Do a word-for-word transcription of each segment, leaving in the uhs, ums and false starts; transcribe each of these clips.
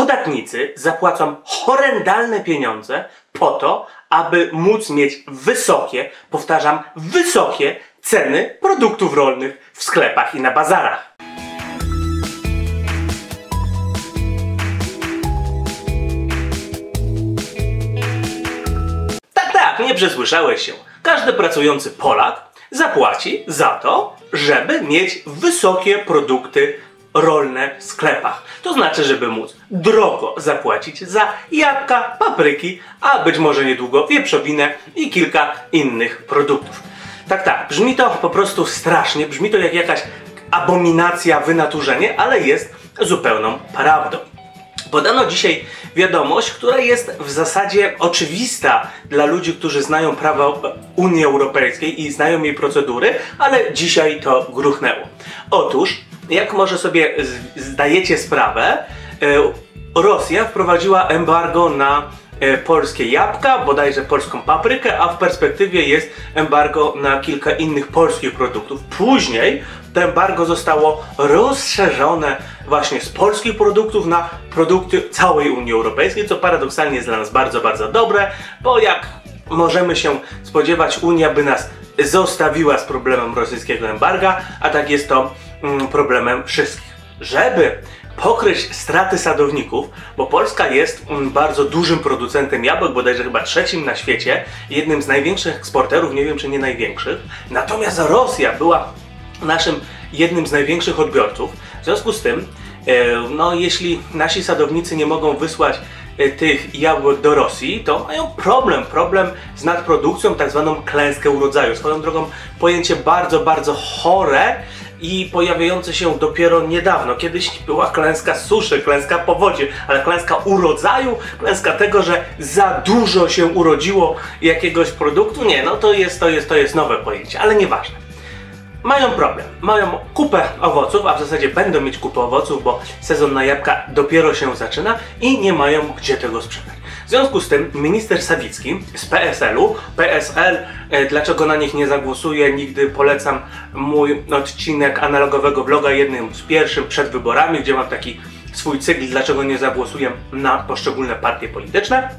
podatnicy zapłacą horrendalne pieniądze po to, aby móc mieć wysokie, powtarzam, wysokie ceny produktów rolnych w sklepach i na bazarach. Tak, tak, nie przesłyszałeś się. Każdy pracujący Polak zapłaci za to, żeby mieć wysokie produkty rolne w sklepach. To znaczy, żeby móc drogo zapłacić za jabłka, papryki, a być może niedługo wieprzowinę i kilka innych produktów. Tak, tak, brzmi to po prostu strasznie, brzmi to jak jakaś abominacja, wynaturzenie, ale jest zupełną prawdą. Podano dzisiaj wiadomość, która jest w zasadzie oczywista dla ludzi, którzy znają prawo Unii Europejskiej i znają jej procedury, ale dzisiaj to gruchnęło. Otóż, jak może sobie zdajecie sprawę, Rosja wprowadziła embargo na polskie jabłka, bodajże polską paprykę, a w perspektywie jest embargo na kilka innych polskich produktów. Później to embargo zostało rozszerzone właśnie z polskich produktów na produkty całej Unii Europejskiej, co paradoksalnie jest dla nas bardzo, bardzo dobre, bo jak możemy się spodziewać, Unia by nas zostawiła z problemem rosyjskiego embarga, a tak jest to mm, problemem wszystkich. Żeby pokryć straty sadowników, bo Polska jest mm, bardzo dużym producentem jabłek, bodajże chyba trzecim na świecie, jednym z największych eksporterów, nie wiem czy nie największych, natomiast Rosja była naszym jednym z największych odbiorców. W związku z tym, e, no jeśli nasi sadownicy nie mogą wysłać e, tych jabłek do Rosji, to mają problem, problem z nadprodukcją, tak zwaną klęskę urodzaju. Swoją drogą pojęcie bardzo, bardzo chore i pojawiające się dopiero niedawno. Kiedyś była klęska suszy, klęska powodzi, ale klęska urodzaju, klęska tego, że za dużo się urodziło jakiegoś produktu, nie, no to jest, to jest, to jest nowe pojęcie, ale nieważne. Mają problem, mają kupę owoców, a w zasadzie będą mieć kupę owoców, bo sezon na jabłka dopiero się zaczyna i nie mają gdzie tego sprzedać. W związku z tym minister Sawicki z P S L-u, P S L, e, dlaczego na nich nie zagłosuję, nigdy polecam mój odcinek analogowego vloga, jednym z pierwszych przed wyborami, gdzie mam taki swój cykl, dlaczego nie zagłosuję na poszczególne partie polityczne.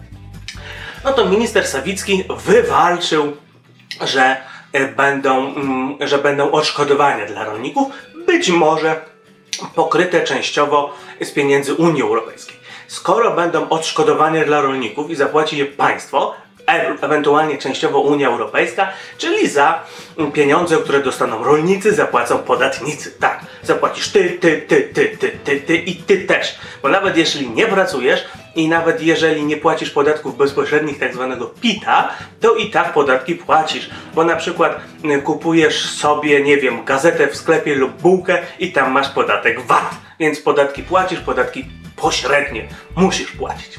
No to minister Sawicki wywalczył, że Będą, że będą odszkodowania dla rolników, być może pokryte częściowo z pieniędzy Unii Europejskiej. Skoro będą odszkodowania dla rolników i zapłaci je państwo, e ewentualnie częściowo Unia Europejska, czyli za pieniądze, które dostaną rolnicy, zapłacą podatnicy. Tak, zapłacisz ty, ty, ty, ty, ty, ty, ty i ty też. Bo nawet jeśli nie pracujesz i nawet jeżeli nie płacisz podatków bezpośrednich, tak zwanego pita, to i tak podatki płacisz. Bo na przykład kupujesz sobie, nie wiem, gazetę w sklepie lub bułkę i tam masz podatek V A T. Więc podatki płacisz, podatki pośrednie musisz płacić.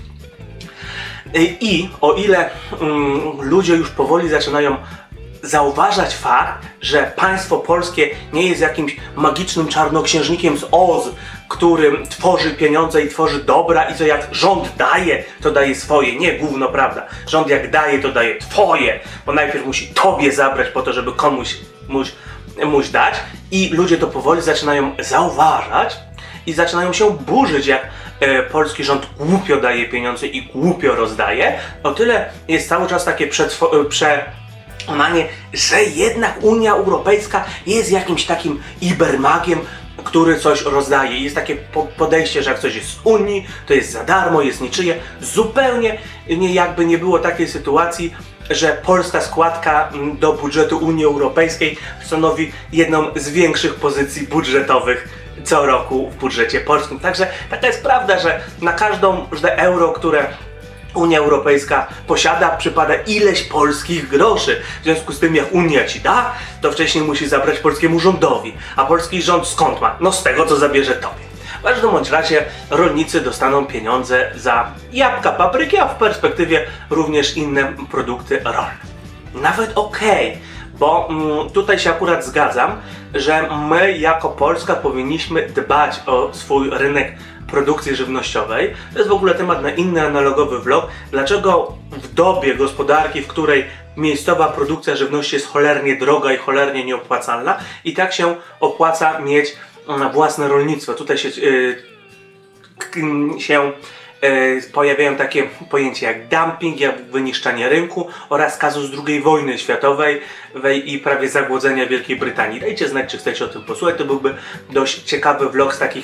I o ile mm, ludzie już powoli zaczynają zauważać fakt, że państwo polskie nie jest jakimś magicznym czarnoksiężnikiem z Oz, którym tworzy pieniądze i tworzy dobra i co jak rząd daje, to daje swoje. Nie, gówno prawda. Rząd jak daje, to daje twoje, bo najpierw musi tobie zabrać po to, żeby komuś muś, muś dać. I ludzie to powoli zaczynają zauważać i zaczynają się burzyć, jak e, polski rząd głupio daje pieniądze i głupio rozdaje. O tyle jest cały czas takie przekonanie, że jednak Unia Europejska jest jakimś takim ibermagiem, który coś rozdaje. Jest takie podejście, że jak coś jest z Unii, to jest za darmo, jest niczyje. Zupełnie nie, jakby nie było takiej sytuacji, że polska składka do budżetu Unii Europejskiej stanowi jedną z większych pozycji budżetowych co roku w budżecie polskim. Także taka jest prawda, że na każdą każde euro, które Unia Europejska posiada, przypada ileś polskich groszy. W związku z tym, jak Unia ci da, to wcześniej musi zabrać polskiemu rządowi. A polski rząd skąd ma? No z tego, co zabierze tobie. W każdym bądź razie rolnicy dostaną pieniądze za jabłka, papryki, a w perspektywie również inne produkty rolne. Nawet okej, okay, bo mm, tutaj się akurat zgadzam, że my jako Polska powinniśmy dbać o swój rynek produkcji żywnościowej. To jest w ogóle temat na inny analogowy vlog. Dlaczego w dobie gospodarki, w której miejscowa produkcja żywności jest cholernie droga i cholernie nieopłacalna, i tak się opłaca mieć własne rolnictwo. Tutaj się yy, się pojawiają takie pojęcia jak dumping, jak wyniszczanie rynku oraz kazus drugiej wojny światowej i prawie zagłodzenia Wielkiej Brytanii. Dajcie znać, czy chcecie o tym posłuchać. To byłby dość ciekawy vlog z takich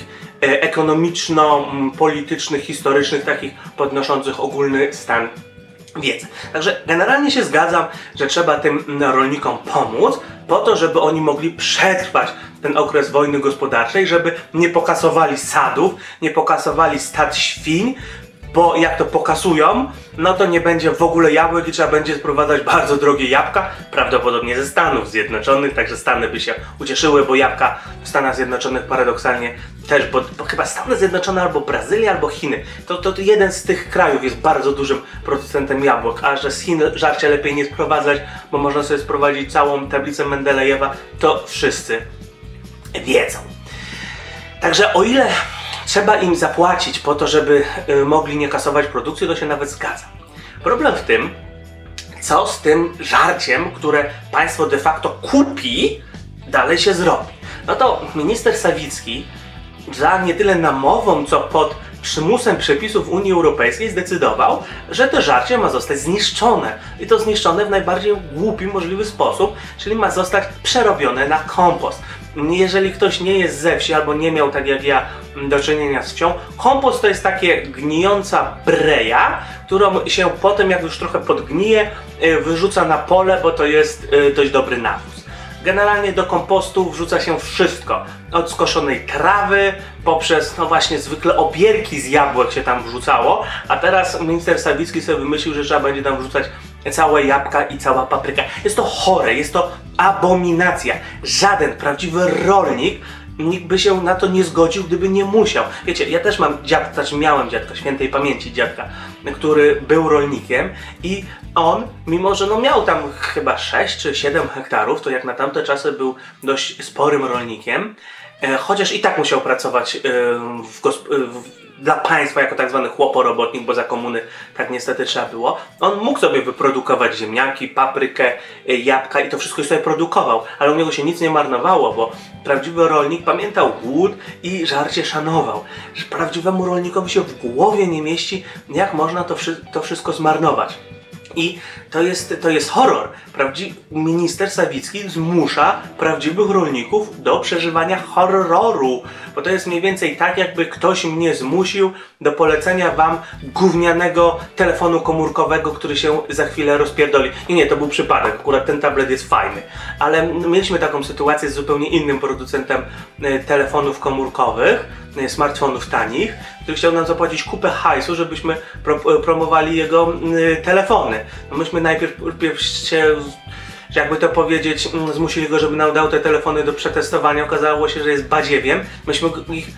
ekonomiczno-politycznych, historycznych, takich podnoszących ogólny stan wiedzy. Także generalnie się zgadzam, że trzeba tym rolnikom pomóc po to, żeby oni mogli przetrwać ten okres wojny gospodarczej, żeby nie pokasowali sadów, nie pokasowali stad świń, bo jak to pokasują, no to nie będzie w ogóle jabłek i trzeba będzie sprowadzać bardzo drogie jabłka, prawdopodobnie ze Stanów Zjednoczonych, także Stany by się ucieszyły, bo jabłka w Stanach Zjednoczonych paradoksalnie też, bo, bo chyba Stany Zjednoczone albo Brazylia, albo Chiny, to, to, to jeden z tych krajów jest bardzo dużym producentem jabłek, a że z Chin żarcie lepiej nie sprowadzać, bo można sobie sprowadzić całą tablicę Mendelejewa, to wszyscy wiedzą. Także o ile trzeba im zapłacić po to, żeby y, mogli nie kasować produkcji, to się nawet zgadza. Problem w tym, co z tym żarciem, które państwo de facto kupi, dalej się zrobi. No to minister Sawicki za nie tyle namową, co pod przymusem przepisów Unii Europejskiej zdecydował, że to żarcie ma zostać zniszczone. I to zniszczone w najbardziej głupi możliwy sposób, czyli ma zostać przerobione na kompost. Jeżeli ktoś nie jest ze wsi albo nie miał, tak jak ja, do czynienia z wsią, kompost to jest takie gnijąca breja, którą się potem, jak już trochę podgnije, wyrzuca na pole, bo to jest dość dobry nawóz. Generalnie do kompostu wrzuca się wszystko, od skoszonej trawy, poprzez, no właśnie, zwykle obierki z jabłek się tam wrzucało, a teraz minister Sawicki sobie wymyślił, że trzeba będzie tam wrzucać całe jabłka i cała papryka. Jest to chore, jest to abominacja. Żaden prawdziwy rolnik nikt by się na to nie zgodził, gdyby nie musiał. Wiecie, ja też mam dziadka, znaczy miałem dziadka, świętej pamięci dziadka, który był rolnikiem i on, mimo że no miał tam chyba sześć czy siedem hektarów, to jak na tamte czasy był dość sporym rolnikiem, e, chociaż i tak musiał pracować e, w gospodarstwie, dla państwa jako tak zwany chłoporobotnik, bo za komuny tak niestety trzeba było. On mógł sobie wyprodukować ziemniaki, paprykę, jabłka i to wszystko sobie produkował, ale u niego się nic nie marnowało, bo prawdziwy rolnik pamiętał głód i żarcie szanował. Prawdziwemu rolnikowi się w głowie nie mieści, jak można to, wszy to wszystko zmarnować. I to jest, to jest horror. Prawdzi minister Sawicki zmusza prawdziwych rolników do przeżywania horroru. Bo to jest mniej więcej tak, jakby ktoś mnie zmusił do polecenia wam gównianego telefonu komórkowego, który się za chwilę rozpierdoli. Nie, nie, to był przypadek. Akurat ten tablet jest fajny. Ale mieliśmy taką sytuację z zupełnie innym producentem telefonów komórkowych, smartfonów tanich, który chciał nam zapłacić kupę hajsu, żebyśmy pro promowali jego y, telefony. No myśmy najpierw, najpierw się, jakby to powiedzieć, zmusili go, żeby nam dał te telefony do przetestowania. Okazało się, że jest badziewiem. Myśmy ich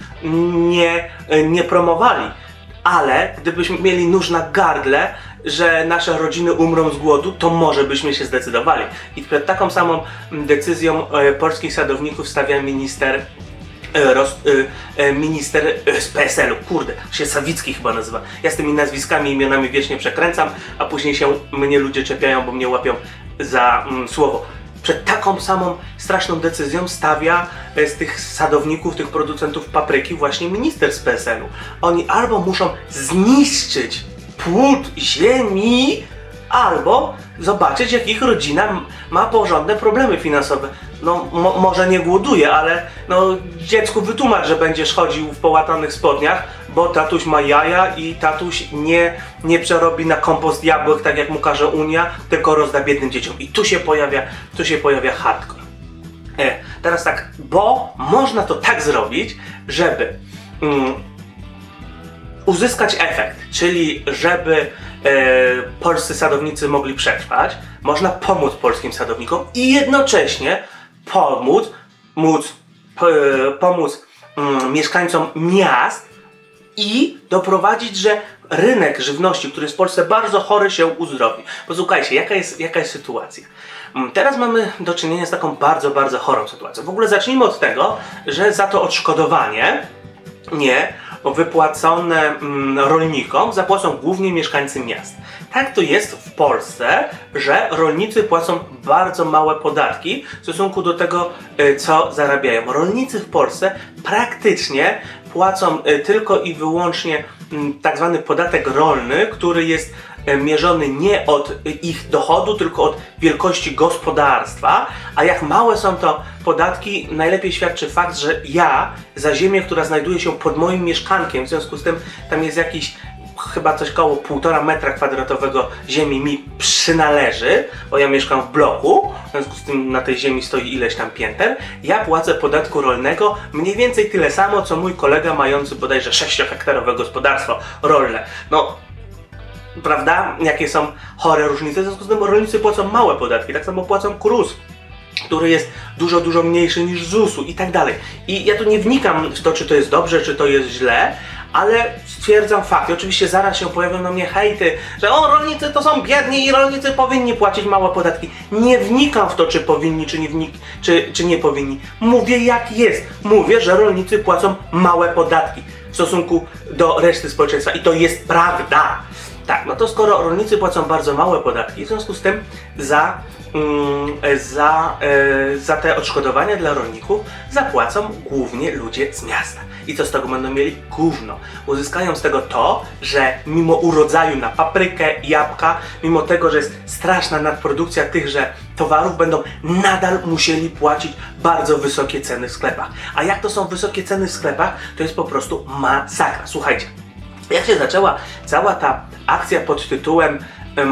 nie, nie promowali. Ale gdybyśmy mieli nóż na gardle, że nasze rodziny umrą z głodu, to może byśmy się zdecydowali. I przed taką samą decyzją e, polskich sadowników stawia minister Roz, y, minister y, z P S L u, kurde, się Sawicki chyba nazywa. Ja z tymi nazwiskami i imionami wiecznie przekręcam, a później się mnie ludzie czepiają, bo mnie łapią za mm, słowo. Przed taką samą straszną decyzją stawia z tych sadowników, tych producentów papryki właśnie minister z P S L u. Oni albo muszą zniszczyć płód ziemi, albo zobaczyć, jak ich rodzina ma porządne problemy finansowe. No, mo może nie głoduje, ale no, dziecku wytłumacz, że będziesz chodził w połatanych spodniach, bo tatuś ma jaja i tatuś nie, nie przerobi na kompost jabłek, tak jak mu każe Unia, tylko rozda biednym dzieciom. I tu się pojawia, tu się pojawia hardcore. E, teraz tak, bo można to tak zrobić, żeby mm, uzyskać efekt, czyli żeby e, polscy sadownicy mogli przetrwać, można pomóc polskim sadownikom i jednocześnie pomóc, móc, e, pomóc mm, mieszkańcom miast i doprowadzić, że rynek żywności, który jest w Polsce bardzo chory, się uzdrowi. Posłuchajcie, jaka jest, jaka jest sytuacja. Teraz mamy do czynienia z taką bardzo, bardzo chorą sytuacją. W ogóle zacznijmy od tego, że za to odszkodowanie nie wypłacone mm, rolnikom zapłacą głównie mieszkańcy miast. Tak to jest w Polsce, że rolnicy płacą bardzo małe podatki w stosunku do tego, co zarabiają. Rolnicy w Polsce praktycznie płacą y, tylko i wyłącznie y, tak zwany podatek rolny, który jest y, mierzony nie od y, ich dochodu, tylko od wielkości gospodarstwa, a jak małe są to podatki, najlepiej świadczy fakt, że ja za ziemię, która znajduje się pod moim mieszkankiem, w związku z tym tam jest jakiś chyba coś koło półtora metra kwadratowego ziemi mi przynależy, bo ja mieszkam w bloku, w związku z tym na tej ziemi stoi ileś tam pięter, ja płacę podatku rolnego mniej więcej tyle samo, co mój kolega mający bodajże sześciohektarowe gospodarstwo rolne. No, prawda? Jakie są chore różnice, w związku z tym rolnicy płacą małe podatki, tak samo płacą K R U S, który jest dużo, dużo mniejszy niż Z U S u i tak dalej. I ja tu nie wnikam w to, czy to jest dobrze, czy to jest źle, ale stwierdzam fakt. I oczywiście zaraz się pojawią na mnie hejty, że o, rolnicy to są biedni i rolnicy powinni płacić małe podatki. Nie wnikam w to, czy powinni, czy nie, wnik czy, czy nie powinni. Mówię jak jest. Mówię, że rolnicy płacą małe podatki w stosunku do reszty społeczeństwa i to jest prawda. Tak, no to skoro rolnicy płacą bardzo małe podatki, w związku z tym za, mm, za, e, za te odszkodowania dla rolników zapłacą głównie ludzie z miasta. I co z tego będą mieli? Gówno. Uzyskają z tego to, że mimo urodzaju na paprykę, jabłka, mimo tego, że jest straszna nadprodukcja tychże towarów, będą nadal musieli płacić bardzo wysokie ceny w sklepach. A jak to są wysokie ceny w sklepach, to jest po prostu masakra. Słuchajcie, jak się zaczęła cała ta akcja pod tytułem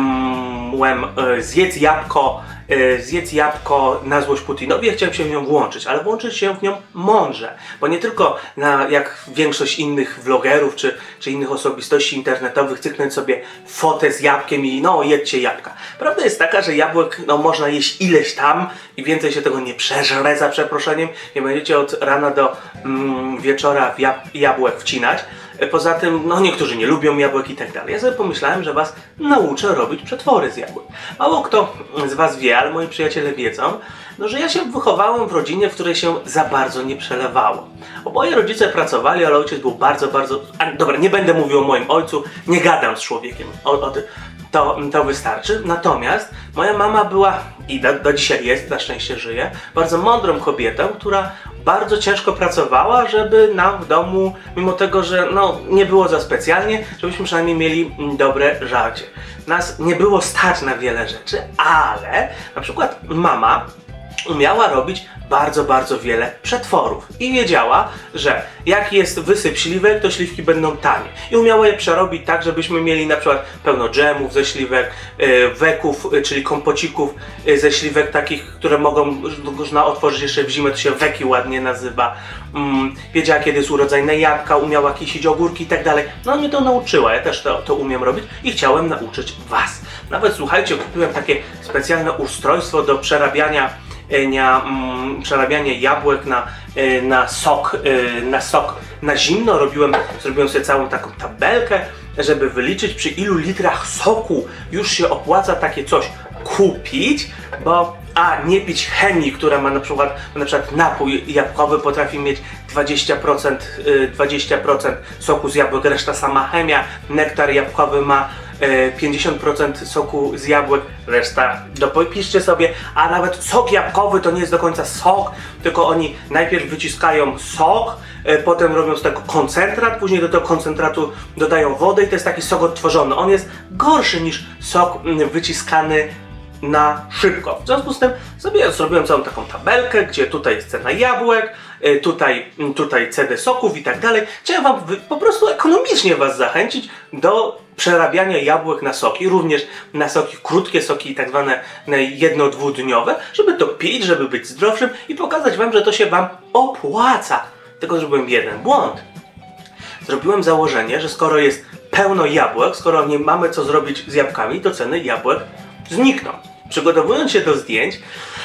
um, zjedz jabłko, e, zjedz jabłko na złość Putinowi, ja chciałem się w nią włączyć, ale włączyć się w nią mądrze, bo nie tylko na, jak większość innych vlogerów czy, czy innych osobistości internetowych cyknąć sobie fotę z jabłkiem i no jedźcie jabłka. Prawda jest taka, że jabłek no, można jeść ileś tam i więcej się tego nie przeżre, za przeproszeniem, nie będziecie od rana do mm, wieczora w jab jabłek wcinać. Poza tym, no niektórzy nie lubią jabłek i tak dalej. Ja sobie pomyślałem, że was nauczę robić przetwory z jabłek. Mało kto z was wie, ale moi przyjaciele wiedzą, no, że ja się wychowałem w rodzinie, w której się za bardzo nie przelewało. Oboje rodzice pracowali, ale ojciec był bardzo, bardzo... A, dobra, nie będę mówił o moim ojcu, nie gadam z człowiekiem o, o tym. To, to wystarczy. Natomiast moja mama była, i do, do dzisiaj jest, na szczęście żyje, bardzo mądrą kobietą, która bardzo ciężko pracowała, żeby nam w domu, mimo tego, że no, nie było za specjalnie, żebyśmy przynajmniej mieli dobre żarcie. Nas nie było stać na wiele rzeczy, ale na przykład mama umiała robić bardzo, bardzo wiele przetworów i wiedziała, że jak jest wysyp śliwek, to śliwki będą tanie. I umiała je przerobić tak, żebyśmy mieli na przykład pełno dżemów ze śliwek, weków, czyli kompocików ze śliwek takich, które mogą, można otworzyć jeszcze w zimę, to się weki ładnie nazywa. Wiedziała, kiedy jest urodzajne jabłka, umiała kisić ogórki i tak dalej. No mnie to nauczyła, ja też to, to umiem robić i chciałem nauczyć was. Nawet słuchajcie, kupiłem takie specjalne ustrojstwo do przerabiania Na, mm, przerabianie jabłek na, na sok, na sok na zimno. Robiłem, zrobiłem sobie całą taką tabelkę, żeby wyliczyć, przy ilu litrach soku już się opłaca takie coś kupić, bo a nie pić chemii, która ma na przykład, na przykład napój jabłkowy potrafi mieć dwadzieścia procent, dwadzieścia procent soku z jabłek, reszta sama chemia, nektar jabłkowy ma pięćdziesiąt procent soku z jabłek, reszta dopiszcie sobie, a nawet sok jabłkowy to nie jest do końca sok, tylko oni najpierw wyciskają sok, potem robią z tego koncentrat, później do tego koncentratu dodają wodę i to jest taki sok odtworzony. On jest gorszy niż sok wyciskany na szybko. W związku z tym sobie zrobiłem całą taką tabelkę, gdzie tutaj jest cena jabłek, tutaj, tutaj ceny soków i tak dalej. Chciałem wam po prostu ekonomicznie was zachęcić do przerabiania jabłek na soki, również na soki, krótkie soki, tak zwane jedno-dwudniowe, żeby to pić, żeby być zdrowszym i pokazać wam, że to się wam opłaca. Tylko zrobiłem jeden błąd. Zrobiłem założenie, że skoro jest pełno jabłek, skoro nie mamy co zrobić z jabłkami, to ceny jabłek znikną. Przygotowując się do zdjęć,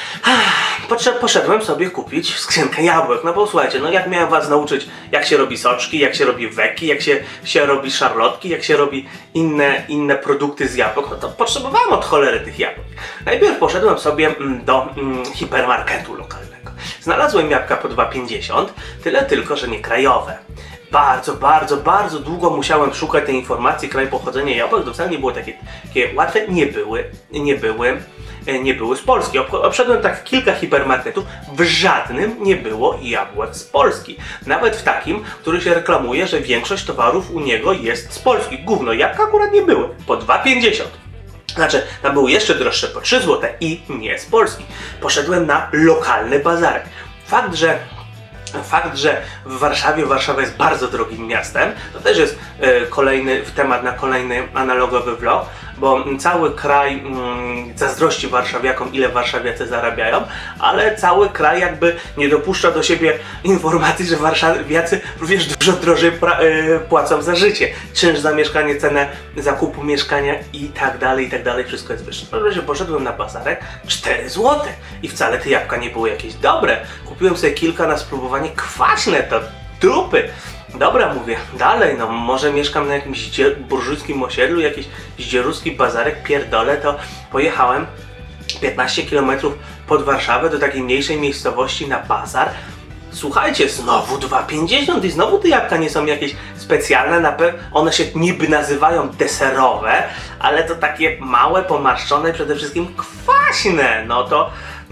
poszedłem sobie kupić skrzynkę jabłek. No bo słuchajcie, no jak miałem was nauczyć, jak się robi soczki, jak się robi weki, jak się, się robi szarlotki, jak się robi inne, inne produkty z jabłek, no to potrzebowałem od cholery tych jabłek. Najpierw poszedłem sobie do mm, hipermarketu lokalnego. Znalazłem jabłka po dwa pięćdziesiąt, tyle tylko, że nie krajowe. Bardzo, bardzo, bardzo długo musiałem szukać tej informacji, kraj pochodzenia jabłek, to wcale nie było takie, takie łatwe, nie były, nie były nie były z Polski. Obszedłem tak kilka hipermarketów, w żadnym nie było jabłek z Polski. Nawet w takim, który się reklamuje, że większość towarów u niego jest z Polski. Gówno, jabłka akurat nie były, po dwa pięćdziesiąt. Znaczy, tam były jeszcze droższe po trzy złote i nie z Polski. Poszedłem na lokalny bazarek. Fakt, że Fakt, że w Warszawie, Warszawa jest bardzo drogim miastem, to też jest y, kolejny temat na kolejny analogowy vlog, bo cały kraj mm, zazdrości warszawiakom, ile warszawiacy zarabiają, ale cały kraj jakby nie dopuszcza do siebie informacji, że warszawiacy również dużo drożej y, płacą za życie. Czynsz za mieszkanie, cenę zakupu mieszkania i tak dalej, i tak dalej, wszystko jest wyższe. No, że poszedłem na bazarek, cztery złote i wcale te jabłka nie były jakieś dobre. Kupiłem sobie kilka na spróbowanie, kwaśne to dupy. Dobra, mówię, dalej, no może mieszkam na jakimś burżujskim osiedlu, jakiś zdzieruski bazarek, pierdolę, to pojechałem piętnaście kilometrów pod Warszawę do takiej mniejszej miejscowości na bazar. Słuchajcie, znowu dwa pięćdziesiąt i znowu te jabłka nie są jakieś specjalne, na pewno one się niby nazywają deserowe, ale to takie małe, pomarszczone, przede wszystkim kwaśne, no to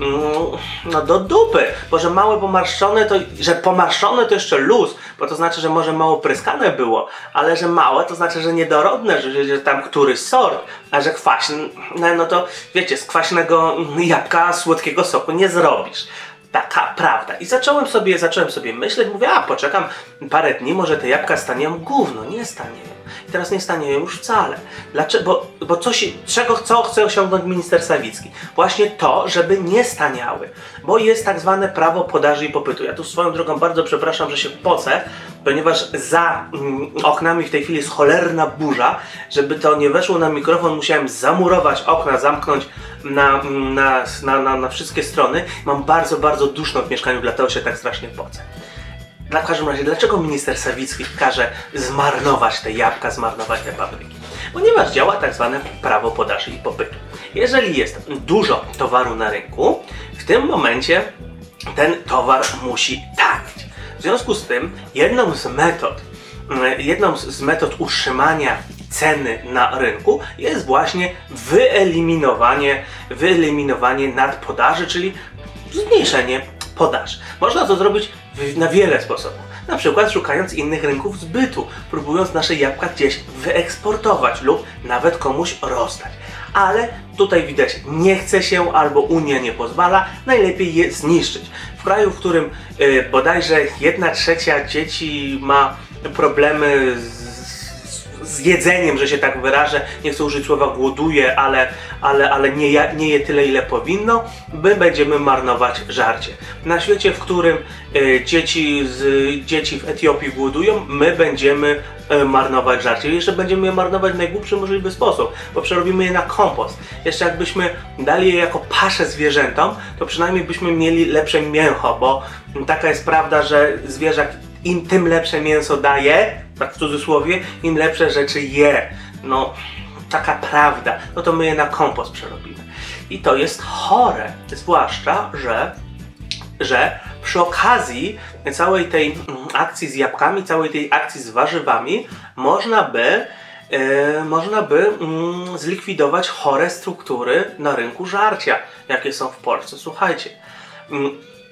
no do dupy, bo że małe pomarszczone to, że pomarszczone to jeszcze luz, bo to znaczy, że może mało pryskane było, ale że małe to znaczy, że niedorodne, że, że tam któryś sort, a że kwaśne, no to wiecie, z kwaśnego jabłka słodkiego soku nie zrobisz. Taka prawda. I zacząłem sobie, zacząłem sobie myśleć, mówię, a poczekam parę dni, może te jabłka stanieją. Gówno, nie stanieją. I teraz nie stanieją już wcale. Dlaczego? Bo, bo coś, czego co chce osiągnąć minister Sawicki? Właśnie to, żeby nie staniały. Bo jest tak zwane prawo podaży i popytu. Ja tu swoją drogą bardzo przepraszam, że się pocę, ponieważ za mm, oknami w tej chwili jest cholerna burza. Żeby to nie weszło na mikrofon, musiałem zamurować okna, zamknąć na, na, na, na, na wszystkie strony. Mam bardzo, bardzo duszno w mieszkaniu, dlatego się tak strasznie pocę. W każdym razie, dlaczego minister Sawicki każe zmarnować te jabłka, zmarnować te papryki? Ponieważ działa tak zwane prawo podaży i popytu. Jeżeli jest dużo towaru na rynku, w tym momencie ten towar musi tanieć. W związku z tym jedną z metod, jedną z metod utrzymania ceny na rynku jest właśnie wyeliminowanie, wyeliminowanie nadpodaży, czyli zmniejszenie podaży. Można to zrobić na wiele sposobów. Na przykład szukając innych rynków zbytu, próbując nasze jabłka gdzieś wyeksportować lub nawet komuś rozdać. Ale tutaj widać, nie chce się albo Unia nie pozwala, najlepiej je zniszczyć. W kraju, w którym yy, bodajże jedna trzecia dzieci ma problemy z z jedzeniem, że się tak wyrażę, nie chcę użyć słowa głoduje, ale, ale, ale nie, je, nie je tyle, ile powinno, my będziemy marnować żarcie. Na świecie, w którym y, dzieci, z, dzieci w Etiopii głodują, my będziemy y, marnować żarcie. I jeszcze będziemy je marnować w najgłupszy możliwy sposób, bo przerobimy je na kompost. Jeszcze jakbyśmy dali je jako paszę zwierzętom, to przynajmniej byśmy mieli lepsze mięcho, bo taka jest prawda, że zwierzak im tym lepsze mięso daje, tak w cudzysłowie, im lepsze rzeczy je. No, taka prawda. No to my je na kompost przerobimy. I to jest chore. Zwłaszcza, że, że przy okazji całej tej akcji z jabłkami, całej tej akcji z warzywami można by, yy, można by yy, zlikwidować chore struktury na rynku żarcia, jakie są w Polsce. Słuchajcie. Yy,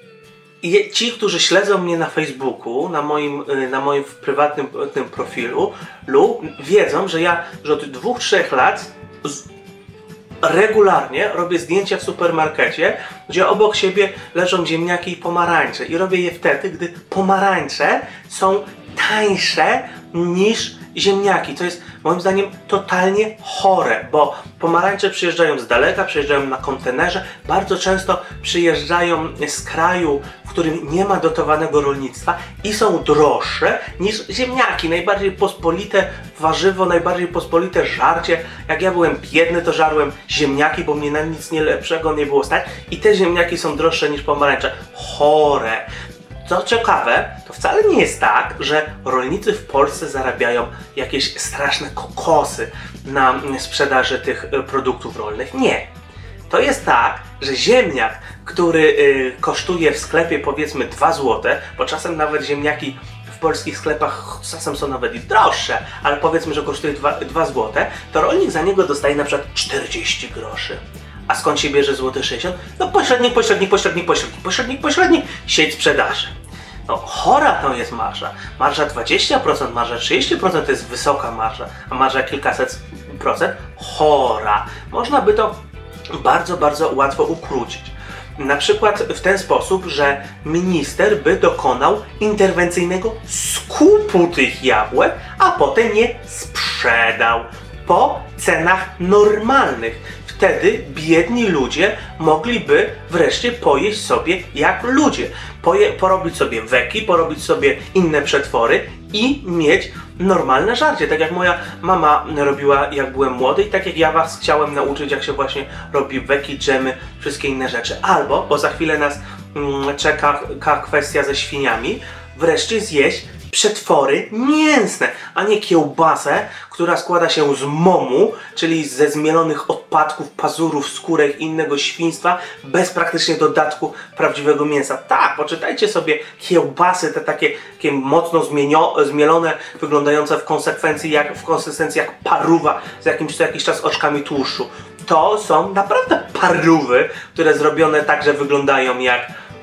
I ci, którzy śledzą mnie na Facebooku, na moim, na moim prywatnym tym profilu, lub wiedzą, że ja że od dwóch, trzech lat z, regularnie robię zdjęcia w supermarkecie, gdzie obok siebie leżą ziemniaki i pomarańcze. I robię je wtedy, gdy pomarańcze są tańsze niż ziemniaki. To jest moim zdaniem totalnie chore, bo pomarańcze przyjeżdżają z daleka, przyjeżdżają na kontenerze, bardzo często przyjeżdżają z kraju, w którym nie ma dotowanego rolnictwa i są droższe niż ziemniaki. Najbardziej pospolite warzywo, najbardziej pospolite żarcie. Jak ja byłem biedny, to żarłem ziemniaki, bo mnie na nic nie lepszego nie było stać i te ziemniaki są droższe niż pomarańcze. Chore. Co ciekawe, to wcale nie jest tak, że rolnicy w Polsce zarabiają jakieś straszne kokosy na sprzedaży tych produktów rolnych. Nie. To jest tak, że ziemniak, który y, kosztuje w sklepie powiedzmy dwa złote, bo czasem nawet ziemniaki w polskich sklepach czasem są nawet i droższe, ale powiedzmy, że kosztuje dwa złote, to rolnik za niego dostaje na przykład czterdzieści groszy. A skąd się bierze złoty sześćdziesiąt? No pośrednik, pośrednik, pośrednik, pośrednik, pośrednik, pośrednik, sieć sprzedaży. No chora to jest marża. Marża dwadzieścia procent, marża trzydzieści procent to jest wysoka marża, a marża kilkaset procent chora. Można by to bardzo, bardzo łatwo ukrócić. Na przykład w ten sposób, że minister by dokonał interwencyjnego skupu tych jabłek, a potem je sprzedał po cenach normalnych. Wtedy biedni ludzie mogliby wreszcie pojeść sobie jak ludzie. Poje, porobić sobie weki, porobić sobie inne przetwory i mieć normalne żarcie. Tak jak moja mama robiła, jak byłem młody, i tak jak ja was chciałem nauczyć, jak się właśnie robi weki, dżemy, wszystkie inne rzeczy. Albo, bo za chwilę nas mm, czeka kwestia ze świniami, wreszcie zjeść przetwory mięsne, a nie kiełbasę, która składa się z momu, czyli ze zmielonych odpadków, pazurów, skórek i innego świństwa, bez praktycznie dodatku prawdziwego mięsa. Tak, poczytajcie sobie kiełbasy, te takie, takie mocno zmienio, zmielone, wyglądające w konsekwencji jak, w konsystencji jak paruwa z jakimś co jakiś czas oczkami tłuszczu. To są naprawdę parówy, które zrobione tak, że wyglądają jak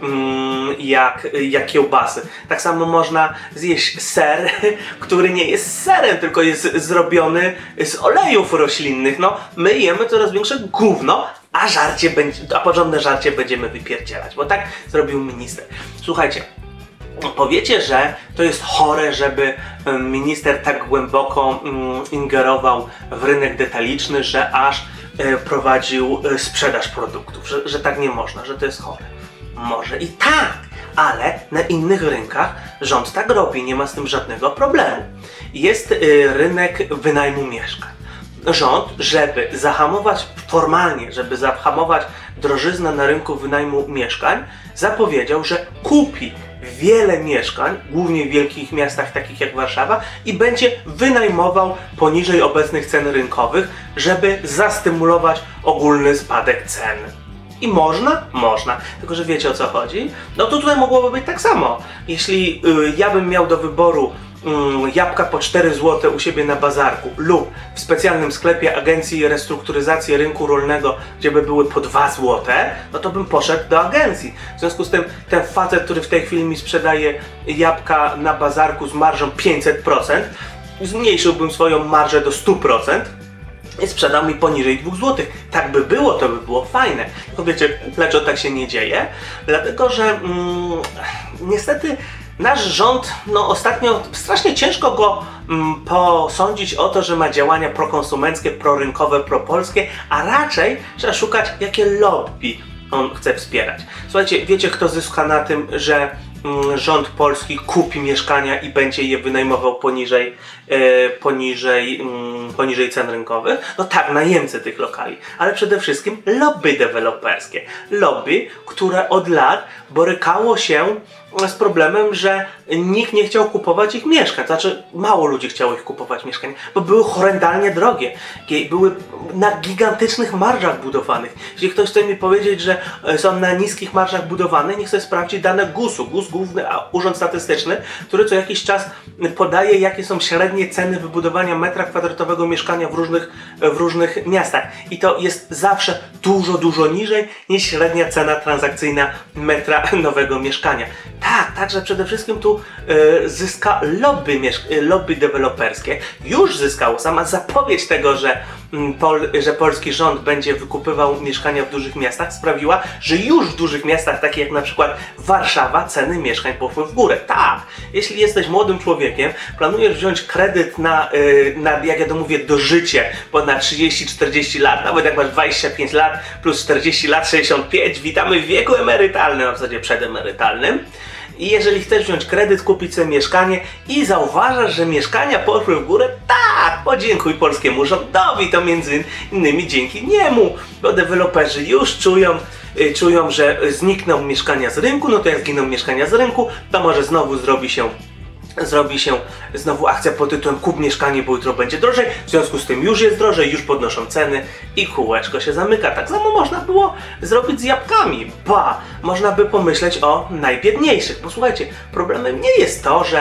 Jak, jak kiełbasy. Tak samo można zjeść ser, który nie jest serem, tylko jest zrobiony z olejów roślinnych. No, my jemy coraz większe gówno, a żarcie będzie, a porządne żarcie będziemy wypierdzielać, bo tak zrobił minister. Słuchajcie, powiecie, że to jest chore, żeby minister tak głęboko ingerował w rynek detaliczny, że aż prowadził sprzedaż produktów, że, że tak nie można, że to jest chore. Może i tak, ale na innych rynkach rząd tak robi, nie ma z tym żadnego problemu. Jest y, rynek wynajmu mieszkań. Rząd, żeby zahamować formalnie, żeby zahamować drożyznę na rynku wynajmu mieszkań, zapowiedział, że kupi wiele mieszkań, głównie w wielkich miastach takich jak Warszawa, i będzie wynajmował poniżej obecnych cen rynkowych, żeby zastymulować ogólny spadek cen. I można? Można. Tylko, że wiecie, o co chodzi? No to tutaj mogłoby być tak samo. Jeśli y, ja bym miał do wyboru y, jabłka po cztery złote u siebie na bazarku lub w specjalnym sklepie Agencji Restrukturyzacji Rynku Rolnego, gdzie by były po dwa złote, no to bym poszedł do agencji. W związku z tym ten facet, który w tej chwili mi sprzedaje jabłka na bazarku z marżą pięćset procent, zmniejszyłbym swoją marżę do stu procent, i sprzedał mi poniżej dwóch złotych. Tak by było, to by było fajne. Tylko wiecie, dlaczego tak się nie dzieje? Dlatego, że mm, niestety nasz rząd, no ostatnio strasznie ciężko go mm, posądzić o to, że ma działania prokonsumenckie, prorynkowe, propolskie, a raczej trzeba szukać, jakie lobby on chce wspierać. Słuchajcie, wiecie, kto zyska na tym, że mm, rząd polski kupi mieszkania i będzie je wynajmował poniżej, e, poniżej, mm, poniżej cen rynkowych? No tak, najemcy tych lokali, ale przede wszystkim lobby deweloperskie. Lobby, które od lat borykało się z problemem, że nikt nie chciał kupować ich mieszkań. Znaczy, mało ludzi chciało ich kupować mieszkań, bo były horrendalnie drogie. Były na gigantycznych marżach budowanych. Jeśli ktoś chce mi powiedzieć, że są na niskich marżach budowane, niech sobie sprawdzi dane gusu. GUS, Główny Urząd Statystyczny, który co jakiś czas podaje, jakie są średnie ceny wybudowania metra kwadratowego mieszkania w różnych, w różnych miastach. I to jest zawsze dużo, dużo niżej niż średnia cena transakcyjna metra nowego mieszkania. Tak, także przede wszystkim tu y, zyska lobby, lobby deweloperskie. Już zyskało. Sama zapowiedź tego, że, y, pol, że polski rząd będzie wykupywał mieszkania w dużych miastach, sprawiła, że już w dużych miastach, takich jak na przykład Warszawa, ceny mieszkań poszły w górę. Tak, jeśli jesteś młodym człowiekiem, planujesz wziąć kredyt na, y, na jak ja to mówię, dożycie, bo na trzydzieści czterdzieści lat, nawet jak masz dwadzieścia pięć lat plus czterdzieści lat, sześćdziesiąt pięć, witamy w wieku emerytalnym, a w zasadzie przedemerytalnym. I jeżeli chcesz wziąć kredyt, kupić sobie mieszkanie i zauważasz, że mieszkania poszły w górę, tak, podziękuj polskiemu rządowi, to między innymi dzięki niemu, bo deweloperzy już czują, y, czują, że znikną mieszkania z rynku, no to jak zginą mieszkania z rynku, to może znowu zrobi się Zrobi się znowu akcja pod tytułem kup mieszkanie, bo jutro będzie drożej, w związku z tym już jest drożej, już podnoszą ceny i kółeczko się zamyka. Tak samo można było zrobić z jabłkami. Ba, można by pomyśleć o najbiedniejszych. Bo słuchajcie, problemem nie jest to, że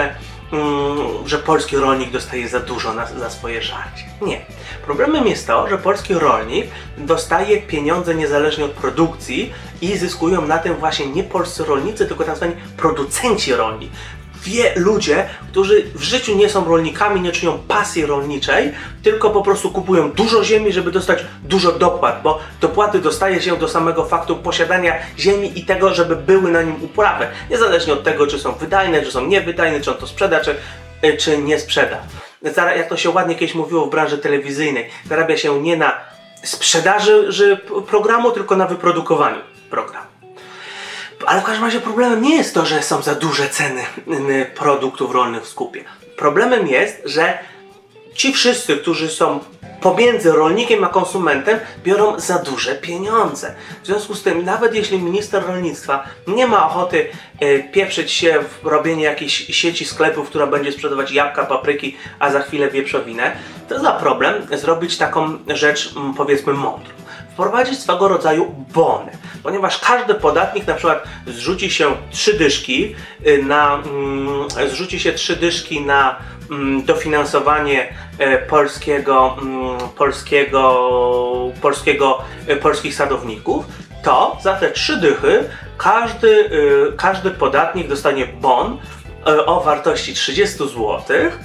że polski rolnik dostaje za dużo na, za swoje żarcie. Nie. Problemem jest to, że polski rolnik dostaje pieniądze niezależnie od produkcji i zyskują na tym właśnie nie polscy rolnicy, tylko tak zwani producenci rolni. Wie ludzie, którzy w życiu nie są rolnikami, nie czują pasji rolniczej, tylko po prostu kupują dużo ziemi, żeby dostać dużo dopłat, bo dopłaty dostaje się do samego faktu posiadania ziemi i tego, żeby były na nim uprawy. Niezależnie od tego, czy są wydajne, czy są niewydajne, czy on to sprzeda, czy, czy nie sprzeda. Jak to się ładnie kiedyś mówiło w branży telewizyjnej, zarabia się nie na sprzedaży programu, tylko na wyprodukowaniu programu. Ale w każdym razie problemem nie jest to, że są za duże ceny produktów rolnych w skupie. Problemem jest, że ci wszyscy, którzy są pomiędzy rolnikiem a konsumentem, biorą za duże pieniądze. W związku z tym, nawet jeśli minister rolnictwa nie ma ochoty e, pieprzyć się w robienie jakiejś sieci sklepów, która będzie sprzedawać jabłka, papryki, a za chwilę wieprzowinę, to za problem zrobić taką rzecz, m, powiedzmy, mądrą. Wprowadzić swego rodzaju bony, ponieważ każdy podatnik na przykład zrzuci się trzy dyszki na, mm, zrzuci się trzy dyszki na mm, dofinansowanie e, polskiego, mm, polskiego, polskiego, e, polskich sadowników, to za te trzy dychy każdy, e, każdy podatnik dostanie bon e, o wartości trzydzieści złotych,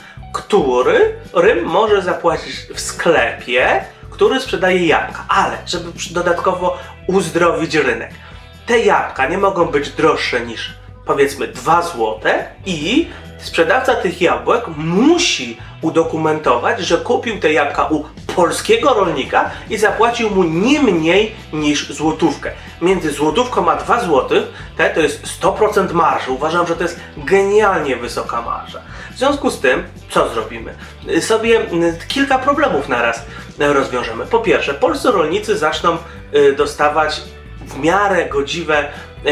który rym może zapłacić w sklepie, który sprzedaje jabłka, ale żeby dodatkowo uzdrowić rynek. Te jabłka nie mogą być droższe niż, powiedzmy, dwa złote i sprzedawca tych jabłek musi udokumentować, że kupił te jabłka u polskiego rolnika i zapłacił mu nie mniej niż złotówkę. Między złotówką a dwa złote te to jest sto procent marży. Uważam, że to jest genialnie wysoka marża. W związku z tym, co zrobimy? Sobie kilka problemów naraz rozwiążemy. Po pierwsze, polscy rolnicy zaczną dostawać w miarę godziwe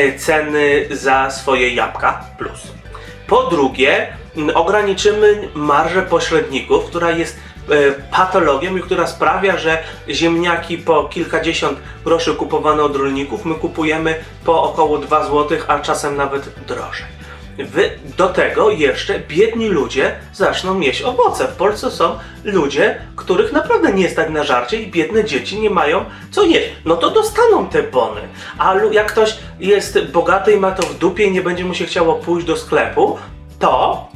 ceny za swoje jabłka plus. Po drugie, ograniczymy marżę pośredników, która jest patologią i która sprawia, że ziemniaki po kilkadziesiąt groszy kupowane od rolników my kupujemy po około dwa złote, a czasem nawet drożej. Wy, do tego jeszcze biedni ludzie zaczną jeść owoce. W Polsce są ludzie, których naprawdę nie stać na żarcie i biedne dzieci nie mają co jeść. No to dostaną te bony. A jak ktoś jest bogaty i ma to w dupie i nie będzie mu się chciało pójść do sklepu, to...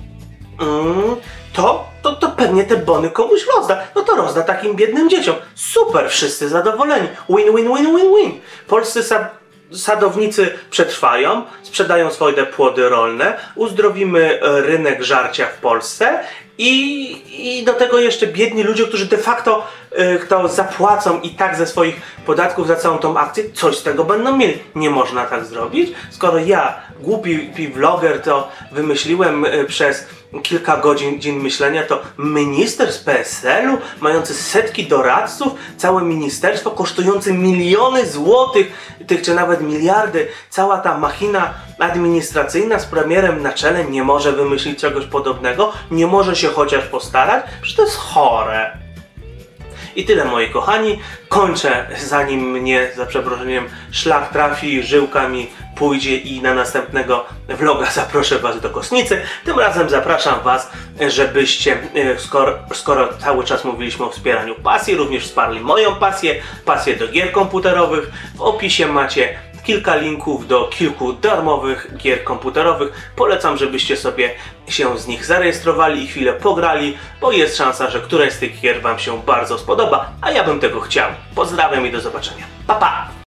Mm, to, to, to pewnie te bony komuś rozda. No to rozda takim biednym dzieciom. Super, wszyscy zadowoleni. Win, win, win, win, win. Polscy sad sadownicy przetrwają, sprzedają swoje płody rolne, uzdrowimy rynek żarcia w Polsce i, i do tego jeszcze biedni ludzie, którzy de facto y, kto zapłacą i tak ze swoich podatków za całą tą akcję, coś z tego będą mieli. Nie można tak zrobić. Skoro ja, głupi vloger, to wymyśliłem y, przez kilka godzin dzień myślenia, to minister z P S L u, mający setki doradców, całe ministerstwo kosztujące miliony złotych, tych czy nawet miliardy, cała ta machina administracyjna z premierem na czele nie może wymyślić czegoś podobnego, nie może się chociaż postarać, że to jest chore. I tyle, moi kochani. Kończę, zanim mnie, za przeproszeniem, szlak trafi, żyłka mi pójdzie i na następnego vloga zaproszę Was do Kosnicy. Tym razem zapraszam Was, żebyście, skoro, skoro cały czas mówiliśmy o wspieraniu pasji, również wsparli moją pasję, pasję do gier komputerowych. W opisie macie kilka linków do kilku darmowych gier komputerowych. Polecam, żebyście sobie się z nich zarejestrowali i chwilę pograli, bo jest szansa, że któraś z tych gier Wam się bardzo spodoba, a ja bym tego chciał. Pozdrawiam i do zobaczenia. Pa, pa!